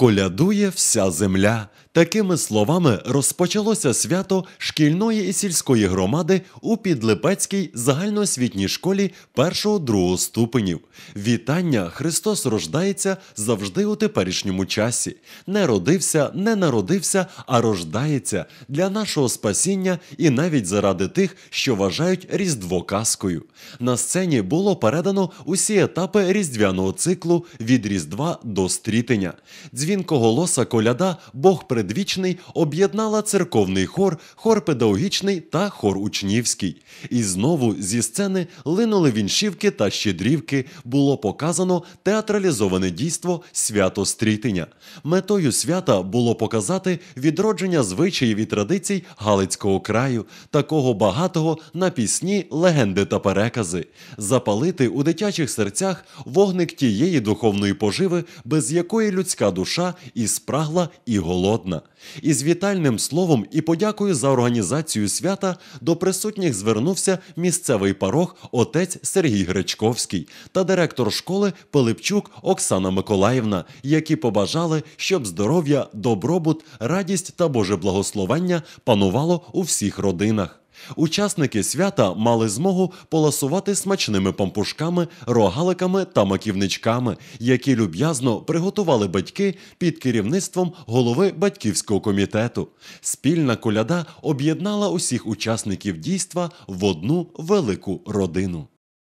Колядує вся земля. Такими словами розпочалося свято шкільної і сільської громади у Підлипецькій загальноосвітній школі 1-2 ступенів. Вітання «Христос рождається» завжди у теперішньому часі. Не родився, не народився, а рождається для нашого спасіння і навіть заради тих, що вважають Різдво казкою. На сцені було передано усі етапи різдвяного циклу від Різдва до Стрітення. Дзвінкоголоса коляда «Бог предвічний» об'єднала церковний хор, хор педагогічний та хор учнівський. І знову зі сцени линули віншівки та щедрівки, було показано театралізоване дійство «Свято Стрітення». Метою свята було показати відродження звичаїв і традицій Галицького краю, такого багатого на пісні, легенди та перекази, запалити у дитячих серцях вогник тієї духовної поживи, без якої людська душа і спрагла, і голодна. Із вітальним словом і подякою за організацію свята до присутніх звернувся місцевий парох отець Сергій Гречковський та директор школи Пилипчук Оксана Миколаївна, які побажали, щоб здоров'я, добробут, радість та Боже благословення панувало у всіх родинах. Учасники свята мали змогу поласувати смачними пампушками, рогаликами та маківничками, які люб'язно приготували батьки під керівництвом голови батьківського комітету. Спільна коляда об'єднала усіх учасників дійства в одну велику родину.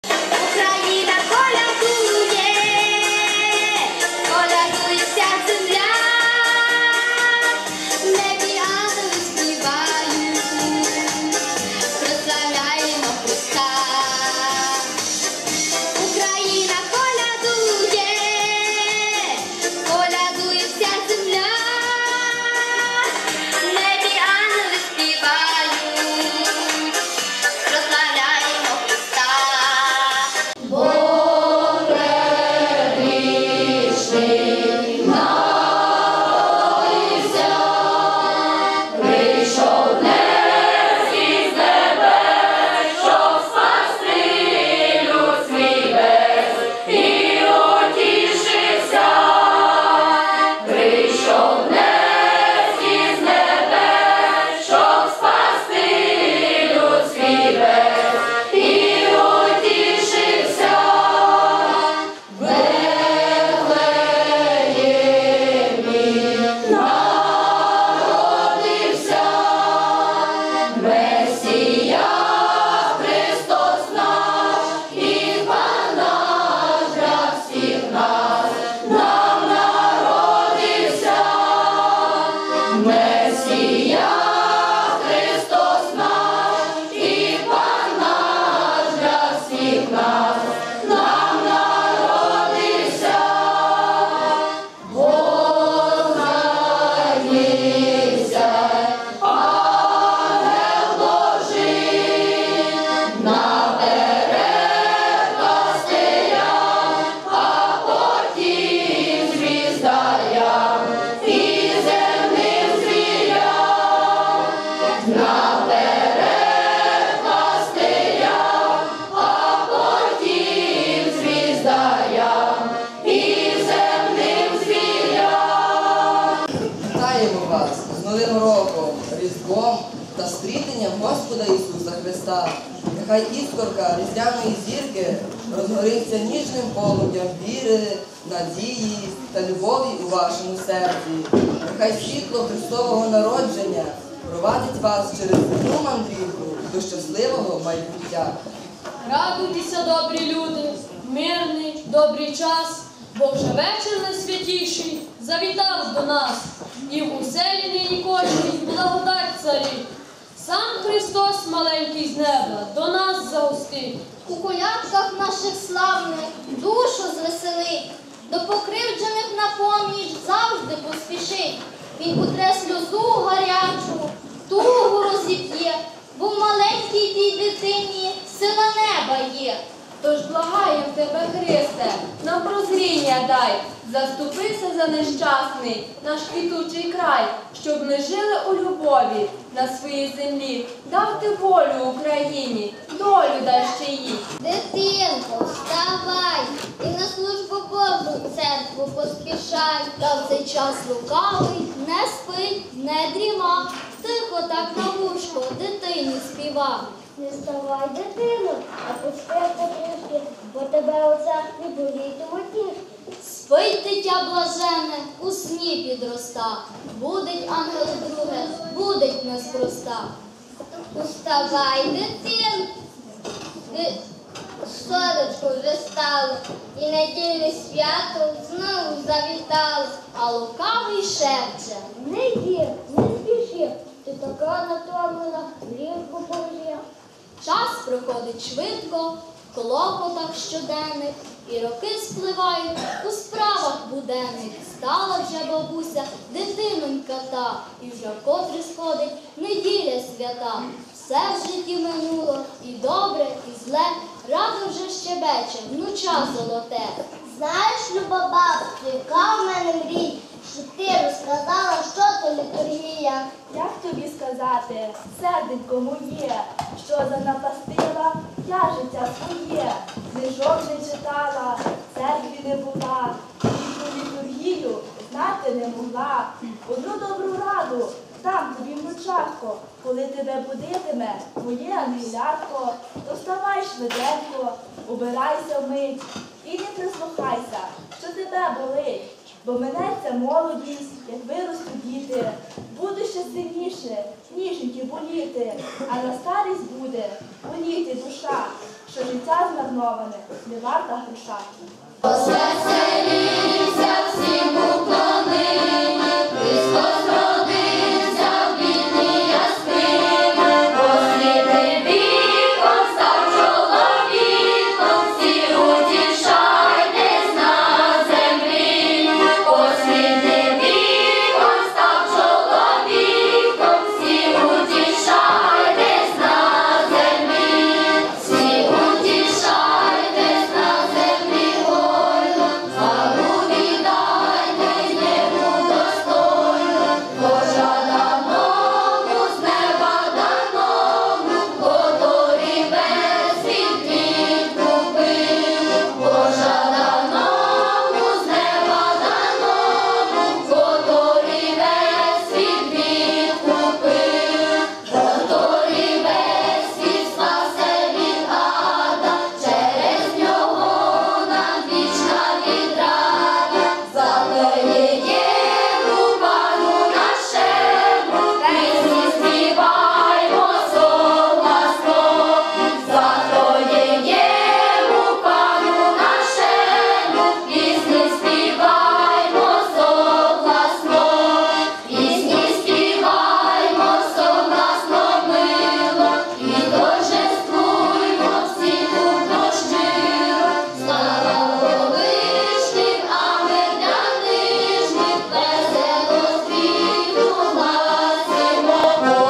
Різдвом та стрітенням Господа Ісуса Христа. Нехай іскорка різдвяної зірки розгориться ніжним полум'ям віри, надії та любові у вашому серці. Нехай світло Христового народження провадить вас через земну мандрівку до щасливого майбуття. Радуйтеся, добрі люди, мирний, добрий час, бо вже вечір найсвятіший завітав до нас, і в оселі нині кожній благодать царить. Сам Христос маленький з неба до нас загостить. У колядках наших славних душу звеселить, до покривджених на поміч завжди поспішить. Він утре сльозу гарячу, тугу розіп'є, бо в маленькій тій дитині сила неба є. Тож благаєм тебе, Христе, нам прозріння дай, заступися за нещасний наш квітучий край, щоб ми жили у любові на своїй землі, дав ти волю Україні, долю дай ще їй. Дитинко, вставай і на службу Божу в церкву поспішай. Та в цей час лукавий не спить, не дріма, тихо так на вушко дитині співа. Не вставай, дитино, а поспи потрішки, бо тебе у церкві болітимуть ніжки. Спить дитя блажене, у сні підроста, будить ангел друге, будить неспроста. Уставай, дитин, сонечко вже стало, і недільне свято знову завітало, а лукавий шепче. Не їм, не спіши, ти така натомлена, ліжку повжив. Час проходить швидко, в клопотах щоденних, і роки спливають у справах буденних. Стала вже бабуся, дитинонька та, і вже вкотре сходить неділя свята. Все в житті минуло, і добре, і зле, радо вже щебече, внуча золоте. Знаєш, люба бабцю, яка в мене мрій, щоб ти розказала, що то літургія. Як тобі сказати, серденько моє, що занапастила я життя своє, книжок не читала, церкві не була, і про літургію знати не могла. Одну добру раду дам тобі, внучатко, коли тебе будитиме твоє ангелятко, то вставай швиденько, убирайся вмить і не прислухайся, що тебе болить. Бо минеться молодість, як виростуть діти, буду ще сильніше, ніженьки боліти, а на старість буде боліти душа, що життя змарноване не варта гроша. Розвеселіться всім уклонині, Христос родився в бідній яскині, посвіти віком став чоловіком, всі утішайтесь на землі. Посвіти віком став чоловіком, всі утішайтесь на землі, всі утішайтесь на землі гордо, славу віддайте небу достойно, пожаданому з неба даному, котрий весь світ відкупив, пожаданому з неба даному, котрий весь світ відкупив, котрий весь світ спасе від ада, через нього нам вічна відрада. Заклеєм Пану нашему, пісні співаймо согласно. Заклеєм Пану нашему, пісні співаймо согласно. Пісні співаймо согласно мило, і торжествуймо всі купно щиро. Слава вишнім, а ми для нижніх, весело світу гласимо.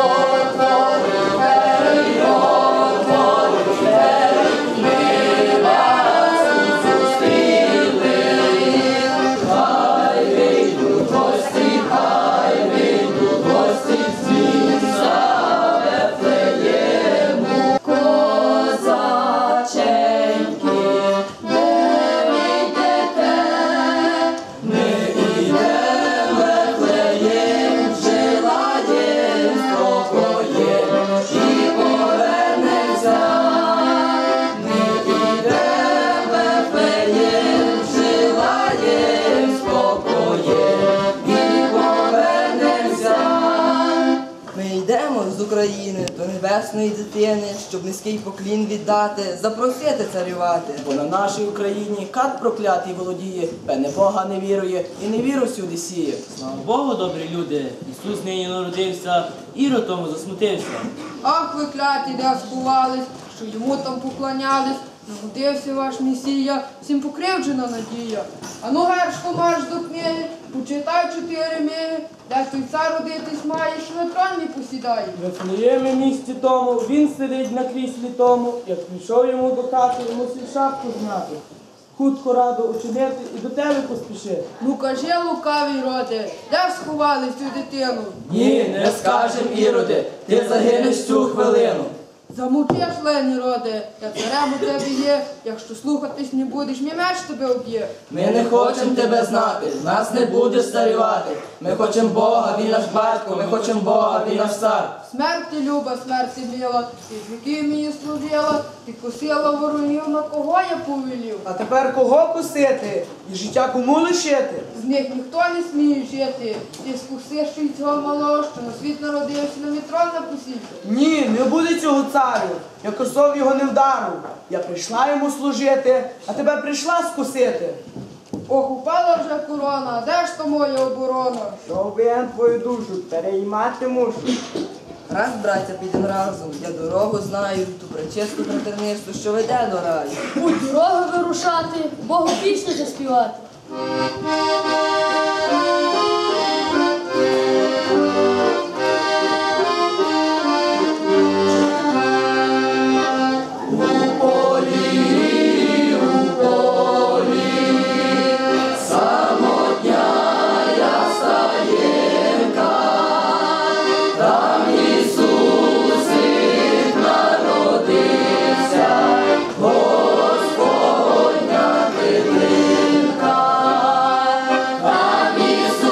Ми йдемо з України до небесної дитини, щоб низький поклін віддати, запросити царювати. Бо на нашій Україні кат проклятий володіє, певне Бога не вірує і не віру всюди сіє. Слава Богу, добрі люди, Ісус нині народився, Ірод тому засмутився. Ах, ви кляті, де скувались, що йому там поклонялись, народився ваш Месія, всім покривджена надія. Ану, гершко марш до книги, Почитай 4 миги, де той цар родитись має, що на трон не посідає. В Вифлеємі місті тому, він сидить на кріслі тому, як прийшов йому до хати, мусив шапку знати. Хутко радо учинити і до тебе поспішити. Ну кажи, лукавий роде, де сховали цю дитину? Ні, не скажем, Іроде, ти загинеш цю хвилину. Замовчиш, лені роде, я царем у тебе є, якщо слухатись не будеш, мій меч тебе об'є. Ми не хочемо тебе знати, нас не будеш старівати. Ми хочемо Бога, він наш батько, ми хочемо Бога, він наш цар. Смерті люба, смерті біла, ти з віків мені служила, ти косила ворогів, на кого я повелів. А тепер кого кусити? І життя кому лишити? З них ніхто не сміє жити, ти скусиш і цього малого, що на світ народився, на вітрон напосівся. Ні, не буде цього царю. Я косов його не вдарив. Я прийшла йому служити, а тебе прийшла скусити. Ох, упала вже корона, де ж то моя оборона? Що я твою душу переймати мушу. Раз, браття, підем разом, я дорогу знаю, ту пречисту братерництву, що веде до раю. У дорогу вирушати, Богу пісню заспівати. Ісус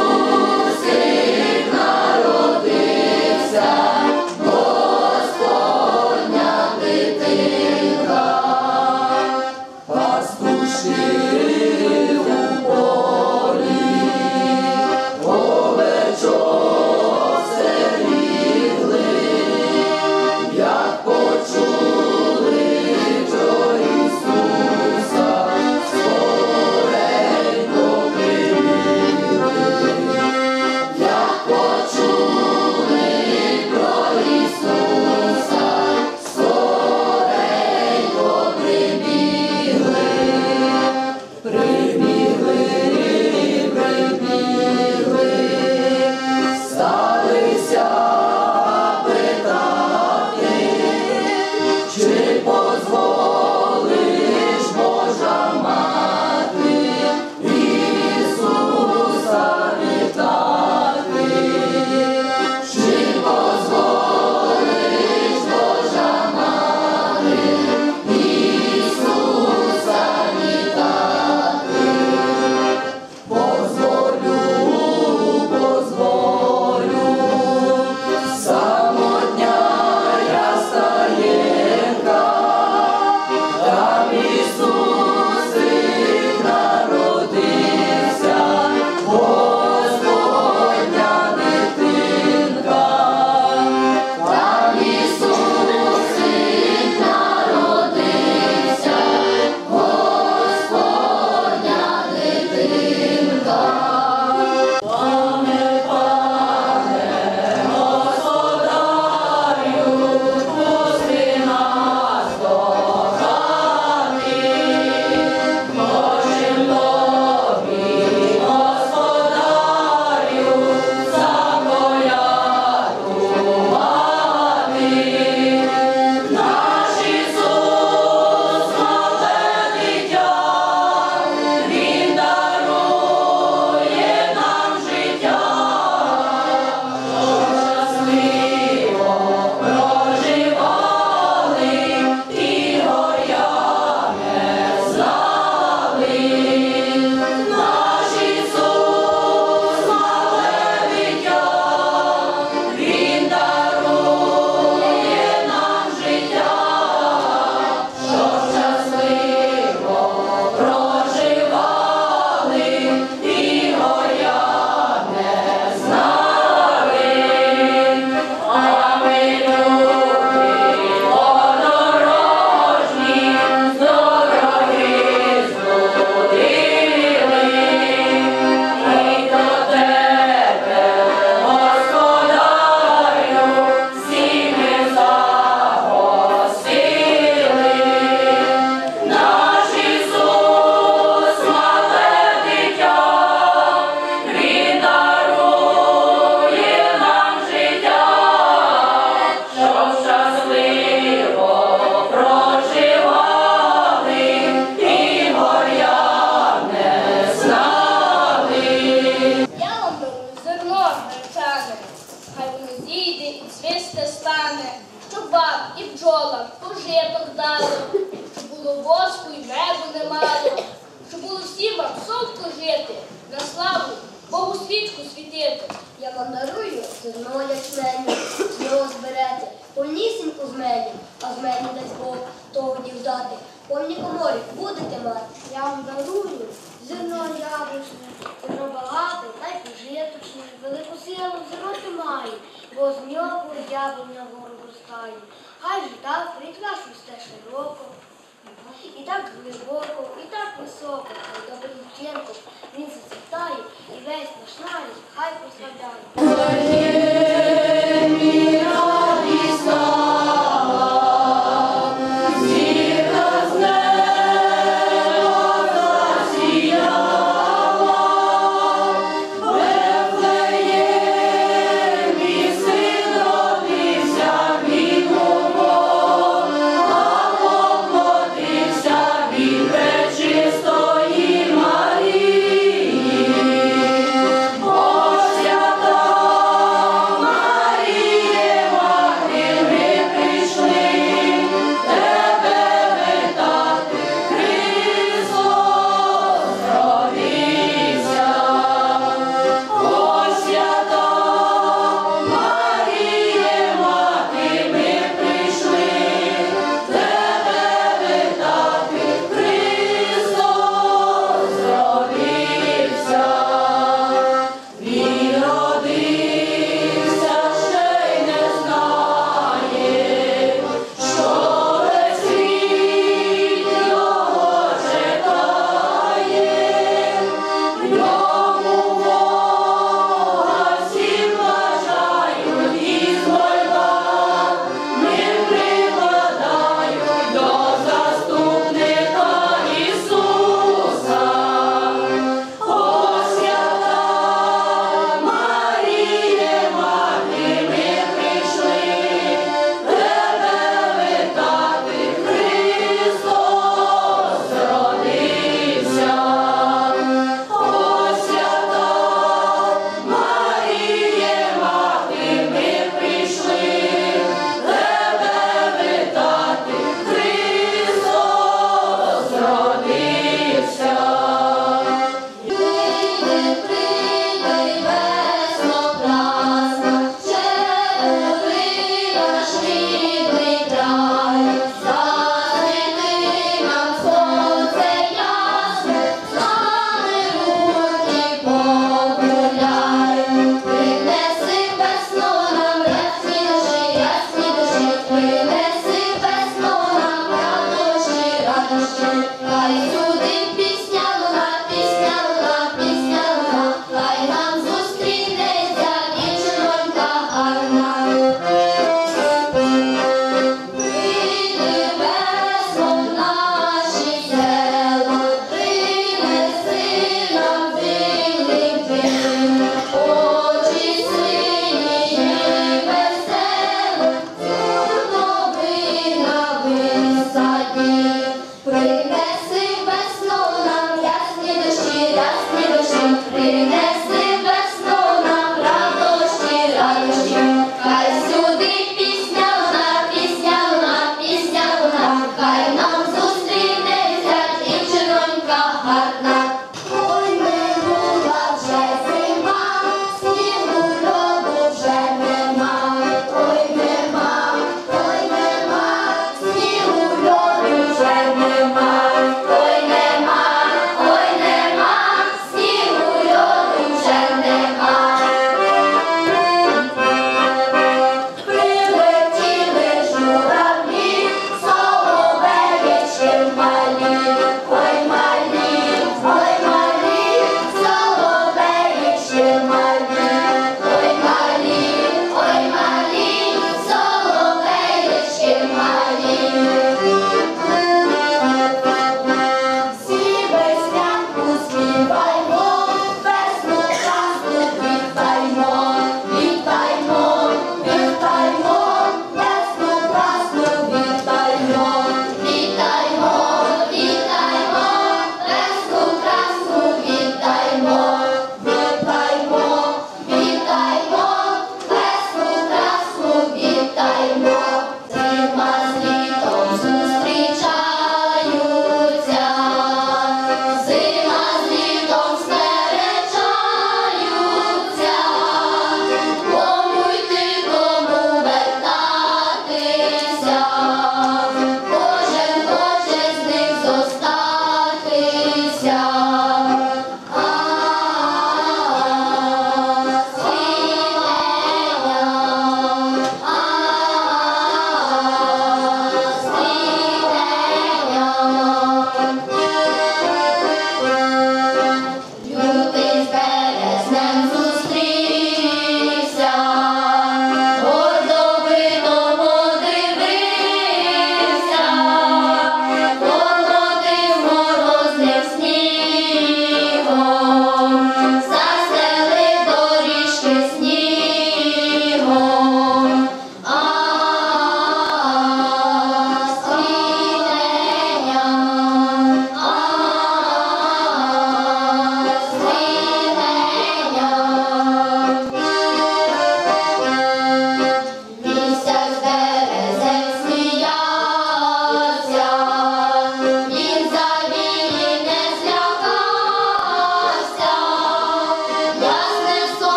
житок дало, щоб було воску і меду немало, щоб було всім вам солодко жити, на славу Богу свічку світити. Я вам дарую зерно ячменю, з нього зберете повнісіньку зменю, а зменю дасть Бог того дівдати. Повні коморі будете мати. Я вам дарую зерно яблучне, зерно багате та й пожиточне, велику силу в зерноті має, бо з нього яблуня вгору ростає. Хай же так рід ваш росте широко, і так глибоко, і так високо, хай добрим вчинком він зацвітає, і весь наш нарід хай прославляє.